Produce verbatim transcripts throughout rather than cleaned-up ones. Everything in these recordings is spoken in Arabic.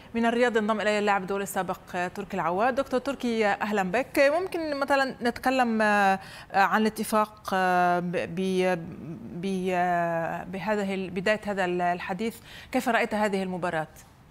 من الرياض انضم الي اللاعب الدولي السابق تركي العواد. دكتور تركي اهلا بك. ممكن مثلا نتكلم عن الاتفاق بهذه بدايه هذا الحديث، كيف رايت هذه المباراه؟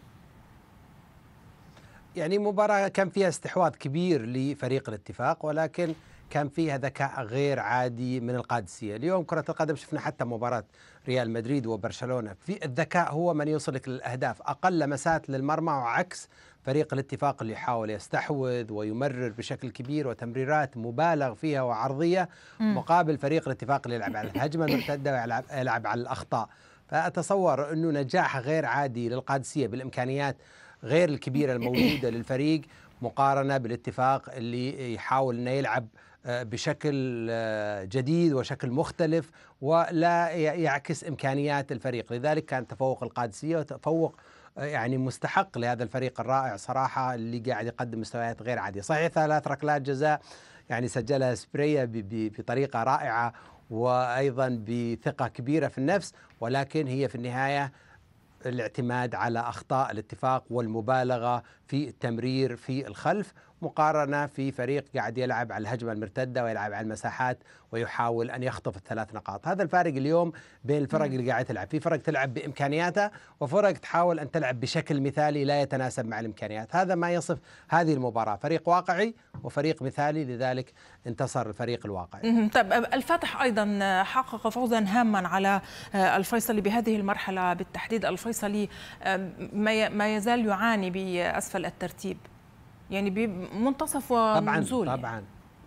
يعني مباراة كان فيها استحواذ كبير لفريق الاتفاق، ولكن كان فيها ذكاء غير عادي من القادسية. اليوم كرة القدم شفنا حتى مباراة ريال مدريد وبرشلونة، في الذكاء هو من يوصلك للأهداف، أقل لمسات للمرمى، وعكس فريق الاتفاق اللي يحاول يستحوذ ويمرر بشكل كبير وتمريرات مبالغ فيها وعرضية، مقابل فريق الاتفاق اللي يلعب على الهجمة المرتدة ويلعب يلعب على الأخطاء. فأتصور أنه نجاح غير عادي للقادسية بالإمكانيات غير الكبيرة الموجودة للفريق مقارنة بالاتفاق اللي يحاول أنه يلعب بشكل جديد وشكل مختلف ولا يعكس إمكانيات الفريق. لذلك كان تفوق القادسية وتفوق يعني مستحق لهذا الفريق الرائع صراحة، اللي قاعد يقدم مستويات غير عادية. صحيح ثلاث ركلات جزاء يعني سجلها سبريا بطريقة رائعة وأيضا بثقة كبيرة في النفس، ولكن هي في النهاية الاعتماد على أخطاء الاتفاق والمبالغة في التمرير في الخلف، مقارنة في فريق قاعد يلعب على الهجمة المرتدة ويلعب على المساحات ويحاول أن يخطف الثلاث نقاط. هذا الفارق اليوم بين الفرق اللي قاعد تلعب، في فرق تلعب بإمكانياتها وفرق تحاول أن تلعب بشكل مثالي لا يتناسب مع الإمكانيات. هذا ما يصف هذه المباراة، فريق واقعي وفريق مثالي، لذلك انتصر الفريق الواقعي. طيب الفاتح أيضا حقق فوزا هاما على الفيصلي بهذه المرحلة بالتحديد. الفيصلي ما يزال يعاني بأسفل الترتيب، يعني بمنتصف ونزول. طبعا طبعا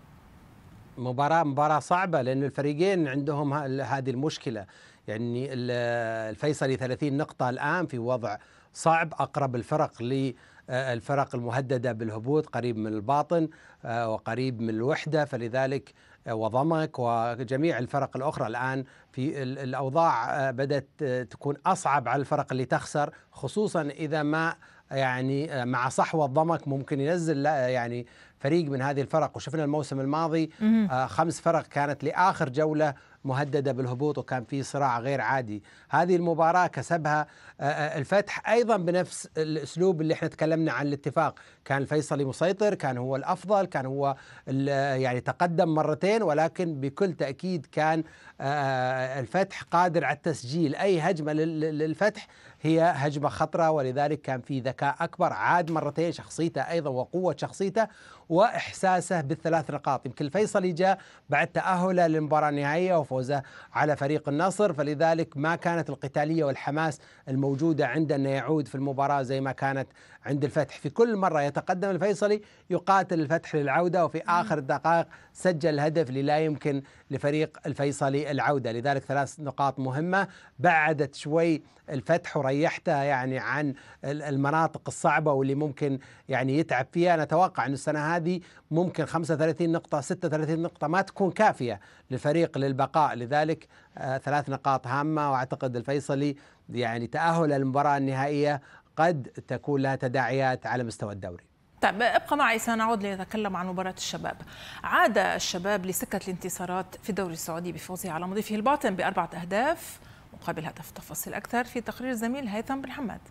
مباراة مباراة صعبة، لأن الفريقين عندهم هذه المشكلة. يعني الفيصلي ثلاثين نقطة الآن في وضع صعب، أقرب الفرق للفرق المهددة بالهبوط، قريب من الباطن وقريب من الوحدة، فلذلك وضمك وجميع الفرق الأخرى الآن في الأوضاع بدأت تكون أصعب على الفرق اللي تخسر، خصوصا إذا ما يعني مع صحوة ضمك ممكن ينزل يعني فريق من هذه الفرق. وشفنا الموسم الماضي خمس فرق كانت لآخر جولة مهددة بالهبوط وكان في صراع غير عادي. هذه المباراة كسبها الفتح أيضا بنفس الأسلوب اللي احنا تكلمنا عن الاتفاق، كان الفيصلي مسيطر، كان هو الأفضل، كان هو يعني تقدم مرتين، ولكن بكل تأكيد كان الفتح قادر على التسجيل. أي هجمة للفتح هي هجمة خطرة، ولذلك كان في ذكاء أكبر، عاد مرتين، شخصيته أيضا وقوة شخصيته وإحساسه بالثلاث نقاط. يمكن الفيصلي جاء بعد تأهله للمباراة النهائية وفوزه على فريق النصر، فلذلك ما كانت القتالية والحماس الموجودة عنده أنه يعود في المباراة زي ما كانت عند الفتح. في كل مرة يتقدم الفيصلي يقاتل الفتح للعودة، وفي آخر الدقائق سجل الهدف اللي لا يمكن لفريق الفيصلي العودة. لذلك ثلاث نقاط مهمة بعدت شوي الفتح وريحته يعني عن المناطق الصعبة واللي ممكن يعني يتعب فيها. نتوقع أن السنة هذه ممكن خمسة وثلاثين نقطة ستة وثلاثين نقطة ما تكون كافية للفريق للبقاء، لذلك آه ثلاث نقاط هامة، وأعتقد الفيصلي يعني تأهل للمباراة النهائية قد تكون لها تداعيات على مستوى الدوري. طيب ابقى معي، سنعود لنتكلم عن مباراة الشباب. عاد الشباب لسكة الانتصارات في الدوري السعودي بفوزه على مضيفه الباطن بأربعة أهداف مقابل هدف. تفاصيل أكثر في تقرير الزميل هيثم بن حماد.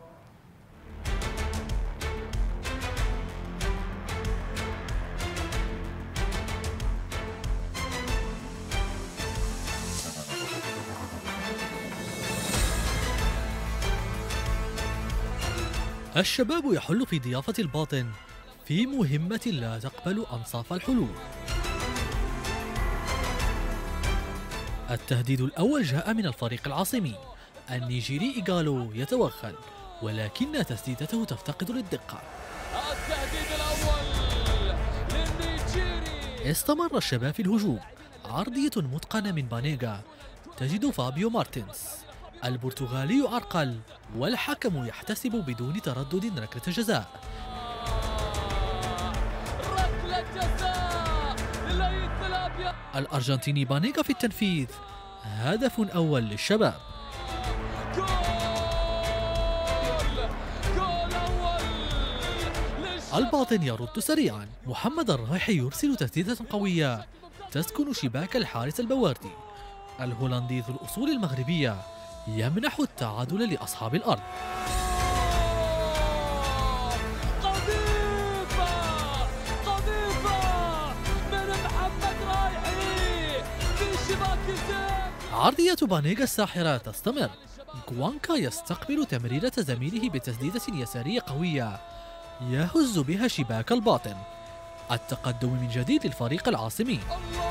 الشباب يحل في ضيافة الباطن في مهمة لا تقبل أنصاف الحلول. التهديد الأول جاء من الفريق العاصمي، النيجيري إيغالو يتوغل، ولكن تسديدته تفتقد للدقة. التهديد الأول للنيجيري. استمر الشباب في الهجوم، عرضية متقنة من بانيغا تجد فابيو مارتينز، البرتغالي عرقل، والحكم يحتسب بدون تردد ركلة جزاء. ركلة جزاء للأيد. الأرجنتيني بانيغا في التنفيذ، هدف أول للشباب. جول جول أول. الباطن يرد سريعا، محمد الرايحي يرسل تسديدة قوية تسكن شباك الحارس البواردي. الهولندي ذو الأصول المغربية يمنح التعادل لأصحاب الأرض. عرضية بانيغا الساحرة تستمر. غوانكا يستقبل تمريرة زميله بتسديدة يسارية قوية يهز بها شباك الباطن. التقدم من جديد للفريق العاصمي. الله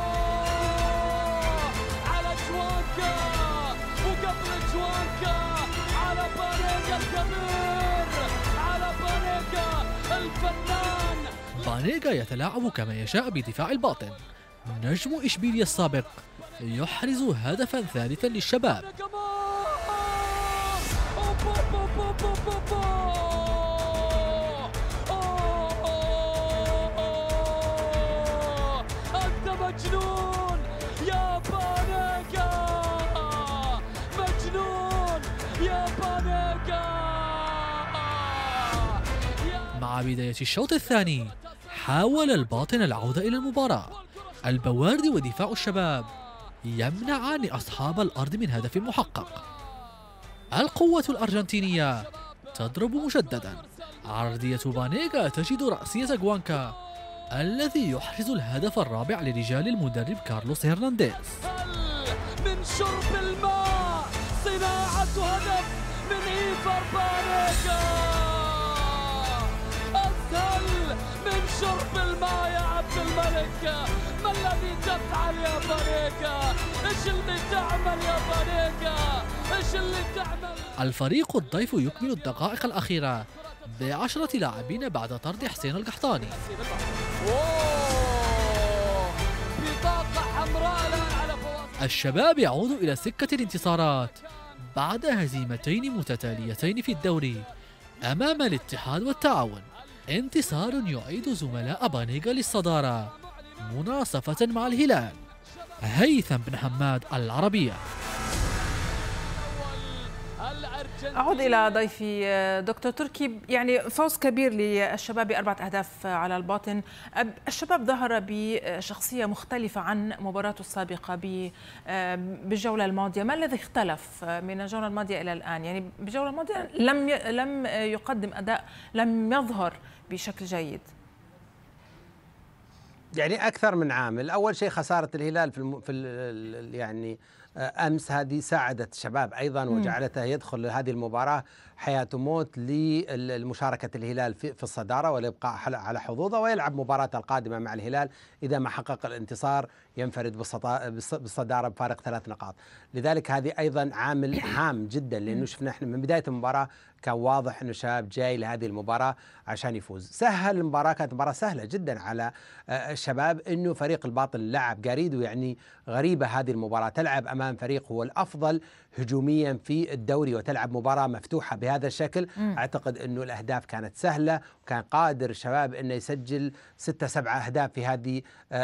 على جوانكا، وقبل جوانكا على بانيغا الكبير، على بانيغا الفنان. بانيغا يتلاعب كما يشاء بدفاع الباطن. نجم إشبيليا السابق يحرز هدفا ثالثا للشباب. أنت مجنون يا بانيغا، مجنون يا بانيغا. مع بداية الشوط الثاني حاول الباطن العودة إلى المباراة. البواردي ودفاع الشباب يمنعان أصحاب الأرض من هدف محقق. القوة الأرجنتينية تضرب مجددا. عرضية بانيغا تجد رأسية غوانكا الذي يحرز الهدف الرابع لرجال المدرب كارلوس هرنانديز. من شرب الماء صناعة هدف من إيفار بانيغا. أسهل من شرب الماء يا عبد الملك. ما الذي تفعل يا بانيغا؟ ايش اللي تعمل يا بانيغا؟ ايش اللي تعمل؟ الفريق الضيف يكمل الدقائق الأخيرة بعشرة لاعبين بعد طرد حسين القحطاني. بطاقة حمراء الآن على فواز. الشباب يعود إلى سكة الانتصارات بعد هزيمتين متتاليتين في الدوري أمام الاتحاد والتعاون. انتصار يعيد زملاء بانيغا للصدارة مناصفة مع الهلال. هيثم بن حماد، العربية. أعود إلى ضيفي دكتور تركي. يعني فوز كبير للشباب بأربعة أهداف على الباطن. الشباب ظهر بشخصية مختلفة عن مباراته السابقة بالجولة الماضية. ما الذي اختلف من الجولة الماضية إلى الآن؟ يعني بالجولة الماضية لم لم يقدم أداء، لم يظهر بشكل جيد. يعني أكثر من عامل. أول شيء خسارة الهلال في الم... في ال... يعني أمس، هذه ساعدت الشباب أيضا وجعلته يدخل هذه المباراة حياة وموت لمشاركة الهلال في الصدارة والإبقاء على حظوظه، ويلعب مباراة القادمة مع الهلال إذا ما حقق الانتصار ينفرد بالصدارة بفارق ثلاث نقاط. لذلك هذه أيضا عامل هام جدا، لأنه شفنا احنا من بداية المباراة كان واضح أنه الشباب جاي لهذه المباراة عشان يفوز. سهل المباراة، كانت مباراة سهلة جدا على الشباب، أنه فريق الباطن لعب جاريدو. يعني غريبة هذه المباراة، تلعب أمام فريق هو الأفضل هجوميا في الدوري وتلعب مباراة مفتوحة بهذا الشكل. م. أعتقد أنه الأهداف كانت سهلة، وكان قادر الشباب أنه يسجل ستة سبعة أهداف في هذه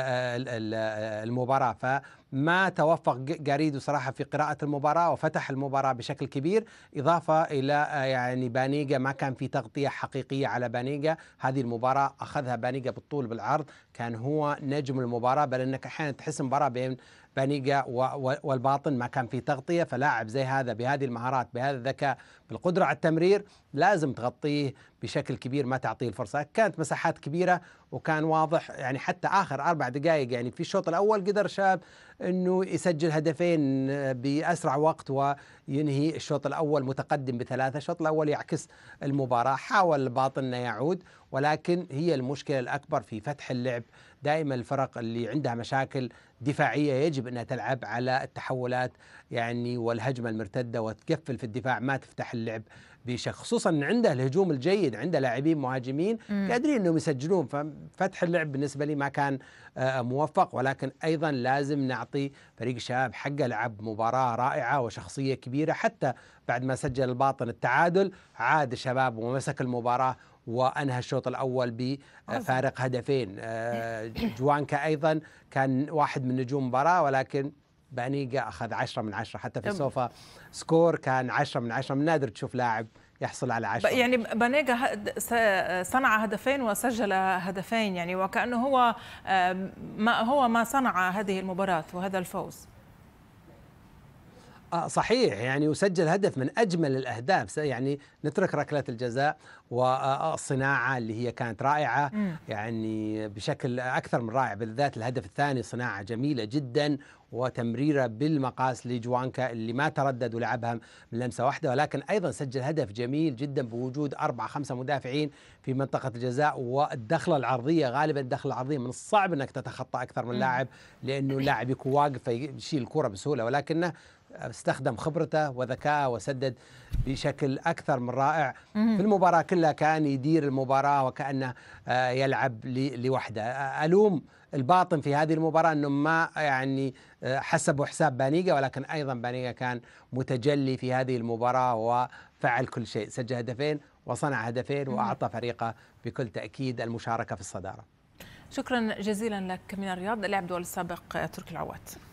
المباراة. فما توفق جاريدو صراحة في قراءة المباراة وفتح المباراة بشكل كبير، إضافة إلى يعني بانيغا ما كان في تغطية حقيقية على بانيغا. هذه المباراة أخذها بانيغا بالطول بالعرض، كان هو نجم المباراة، بل أنك أحيانا تحس مباراة بين بانيغا والباطن ما كان في تغطية. فلاعب زي هذا بهذه المهارات، بهذا الذكاء، بالقدرة على التمرير، لازم تغطيه بشكل كبير، ما تعطيه الفرصة. كانت مساحات كبيرة وكان واضح، يعني حتى آخر أربع دقائق يعني في الشوط الأول قدر شاب أنه يسجل هدفين بأسرع وقت وينهي الشوط الأول متقدم بثلاثة. الشوط الأول يعكس المباراة. حاول الباطن أن يعود، ولكن هي المشكلة الأكبر في فتح اللعب. دائما الفرق اللي عندها مشاكل دفاعية يجب أنها تلعب على التحولات يعني والهجمة المرتدة وتقفل في الدفاع، ما تفتح اللعب بشكل، خصوصا أن عنده الهجوم الجيد، عنده لاعبين مهاجمين قادرين أنهم يسجلون. ففتح اللعب بالنسبة لي ما كان موفق، ولكن أيضا لازم نعطي فريق الشباب حقه. لعب مباراة رائعة وشخصية كبيرة، حتى بعد ما سجل الباطن التعادل عاد الشباب ومسك المباراة وأنهى الشوط الأول بفارق هدفين. جوانكا أيضا كان واحد من نجوم المباراة، ولكن بانيغا أخذ عشرة من عشرة. حتى في السوفا سكور كان عشرة من عشرة. من نادر تشوف لاعب يحصل على عشرة. يعني بانيغا صنع هدفين وسجل هدفين، يعني وكأنه هو ما هو ما صنع هذه المباراة وهذا الفوز. صحيح يعني، وسجل هدف من أجمل الأهداف. يعني نترك ركلة الجزاء والصناعة اللي هي كانت رائعة م. يعني بشكل أكثر من رائع، بالذات الهدف الثاني صناعة جميلة جدا وتمريرة بالمقاس لجوانكا اللي ما تردد ولعبها من لمسة واحدة، ولكن أيضا سجل هدف جميل جدا بوجود أربعة خمسة مدافعين في منطقة الجزاء، والدخلة العرضية غالبا الدخلة العرضية من الصعب أنك تتخطى أكثر من لاعب، لأنه اللاعب يكون واقف فيشيل الكرة بسهولة، ولكنه استخدم خبرته وذكائه وسدد بشكل أكثر من رائع. في المباراة كلها كان يدير المباراة وكأنه يلعب لوحده. ألوم الباطن في هذه المباراة أنه ما يعني حسبوا حساب بانيجا، ولكن أيضا بانيجا كان متجلي في هذه المباراة وفعل كل شيء، سجل هدفين وصنع هدفين وأعطى فريقه بكل تأكيد المشاركة في الصدارة. شكرا جزيلا لك من الرياض، لاعب دول السابق تركي العواد.